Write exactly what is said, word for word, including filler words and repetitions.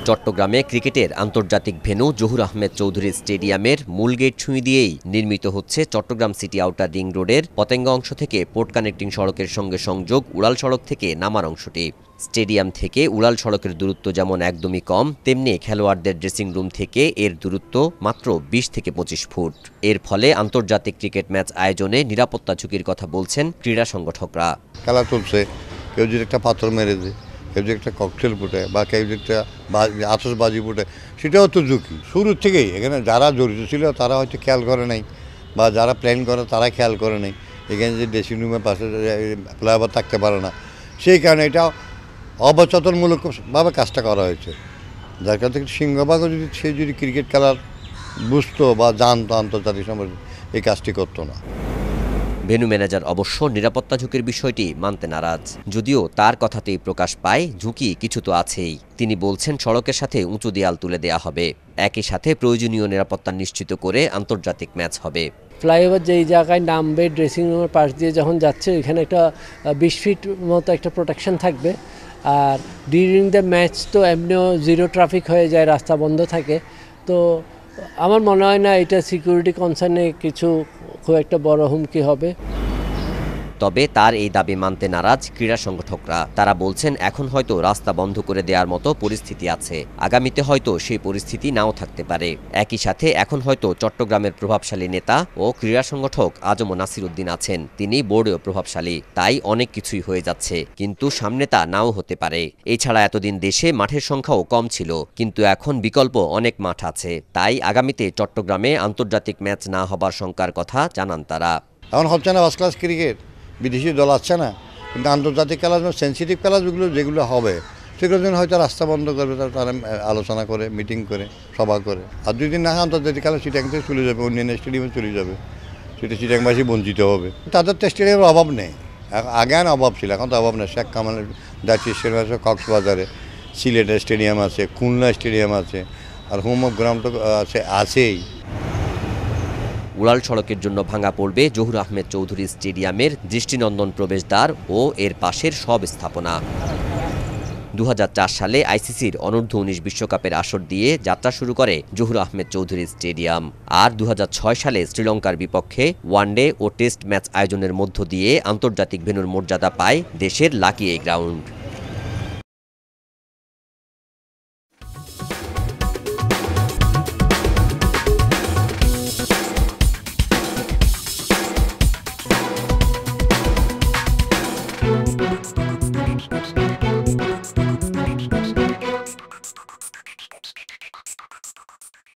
চট্টগ্রামে ক্রিকেটের আন্তর্জাতিক ভেন্যু জহুর আহমেদ চৌধুরী স্টেডিয়ামের মূল গেট ছুঁই দিয়েই নির্মিত হচ্ছে চট্টগ্রাম সিটি আউটার রিং রোডের পতেঙ্গা অংশ থেকে পোর্ট কানেক্টিং সড়কের সঙ্গে সংযোগ উড়াল সড়ক থেকে নামার অংশটি। স্টেডিয়াম থেকে উড়াল সড়কের দূরত্ব যেমন একদমই কম, তেমনি খেলোয়াড়দের ড্রেসিং রুম থেকে এর দূরত্ব মাত্র বিশ থেকে পঁচিশ ফুট। এর ফলে আন্তর্জাতিক ক্রিকেট ম্যাচ আয়োজনে নিরাপত্তা ঝুঁকির কথা বলছেন ক্রীড়া সংগঠকরা। খেলা চলছে, কেউ যদি একটা পাথর মেরে দেয়, কেউ যদি একটা ককটেল ফুটে বা কেউ যদি একটা আতশবাজি ফুটে, সেটাও তো ঝুঁকি। শুরুর থেকেই এখানে যারা জড়িত ছিল তারা হয়তো খেয়াল করে নাই, বা যারা প্ল্যান করে তারা খেয়াল করে নাই। এখানে যে ড্রেসিং রুমের পাশে ফ্লাইওভার থাকতে পারে না, সেই কারণে এটা অবচেতনমূলকভাবে কাজটা করা হয়েছে। যার কারণে সিংহভাগও যদি সে যদি ক্রিকেট খেলার বুঝতো বা জানতো আন্তর্জাতিক সম্পর্কে, এই কাজটি করতো না। ভেন্যু ম্যানেজার অবশ্য নিরাপত্তা ঝুঁকির বিষয়টি মানতে নারাজ। যদিও তার কথাতেই প্রকাশ পায় ঝুঁকি কিছু তো আছেই। তিনি বলছেন সড়কের সাথে উঁচু দেয়াল তুলে দেয়া হবে, একই সাথে প্রয়োজনীয় নিরাপত্তা নিশ্চিত করে আন্তর্জাতিক ম্যাচ হবে। ফ্লাইওভার যেই জায়গায় নামবে, ড্রেসিং রুমের পাশ দিয়ে যখন যাচ্ছে, এখানে একটা বিশ ফিট মতো একটা প্রোটেকশন থাকবে। আর ডিউরিং দ্য ম্যাচ তো এমনিও জিরো ট্রাফিক হয়ে যায়, রাস্তা বন্ধ থাকে। তো আমার মনে হয় না এটা সিকিউরিটি কনসার্নে কিছু খুব একটা বড় হুমকি হবে। তবে তার এই দাবি মানতে নারাজ ক্রীড়া সংগঠকরা। তারা বলছেন এখন হয়তো রাস্তা বন্ধ করে দেওয়ার মতো পরিস্থিতি আছে, আগামীতে হয়তো সেই পরিস্থিতি নাও থাকতে পারে। একই সাথে এখন হয়তো চট্টগ্রামের প্রভাবশালী নেতা ও ক্রীড়া সংগঠক আজম নাসির উদ্দিন আছেন, তিনি বোর্ডেও প্রভাবশালী, তাই অনেক কিছুই হয়ে যাচ্ছে, কিন্তু সামনে তা নাও হতে পারে। এছাড়া এতদিন দেশে মাঠের সংখ্যাও কম ছিল, কিন্তু এখন বিকল্প অনেক মাঠ আছে, তাই আগামীতে চট্টগ্রামে আন্তর্জাতিক ম্যাচ না হবার শঙ্কার কথা জানান তারা। এখন হচ্ছে না ফার্স্ট ক্লাস ক্রিকেট, বিদেশি দল আসছে না, কিন্তু আন্তর্জাতিক খেলা সেন্সিটিভ খেলা যেগুলো যেগুলো হবে সেগুলোর জন্য হয়তো রাস্তা বন্ধ করবে, তারা আলোচনা করে, মিটিং করে, সভা করে। আর দুই দিন না হয় আন্তর্জাতিক খেলা চিটাং থেকে চলে যাবে, অন্যান্য স্টেডিয়ামে চলে যাবে, সেটা চিটাংবাসী বঞ্চিত হবে। তাদের তো স্টেডিয়ামের অভাব নেই, আগে আর অভাব ছিল, এখন তো অভাব নেই। শেখ কামালের জাতীয় স্টেডিয়াম আছে কক্সবাজারে, সিলেটের স্টেডিয়াম আছে, খুলনা স্টেডিয়াম আছে, আর হোম অফ গ্রাউন্ড তো আছে আছেই। উড়াল সড়কের জন্য ভাঙা পড়বে জহুর আহমেদ চৌধুরী স্টেডিয়ামের দৃষ্টিনন্দন প্রবেশদ্বার ও এর পাশের সব স্থাপনা। দু হাজার চার সালে আইসিসির অনূর্ধ্ব উনিশ বিশ্বকাপের আসর দিয়ে যাত্রা শুরু করে জহুর আহমেদ চৌধুরী স্টেডিয়াম। আর দু হাজার ছয় সালে শ্রীলঙ্কার বিপক্ষে ওয়ানডে ও টেস্ট ম্যাচ আয়োজনের মধ্য দিয়ে আন্তর্জাতিক ভেন্যুর মর্যাদা পায় দেশের লাকি এই গ্রাউন্ড।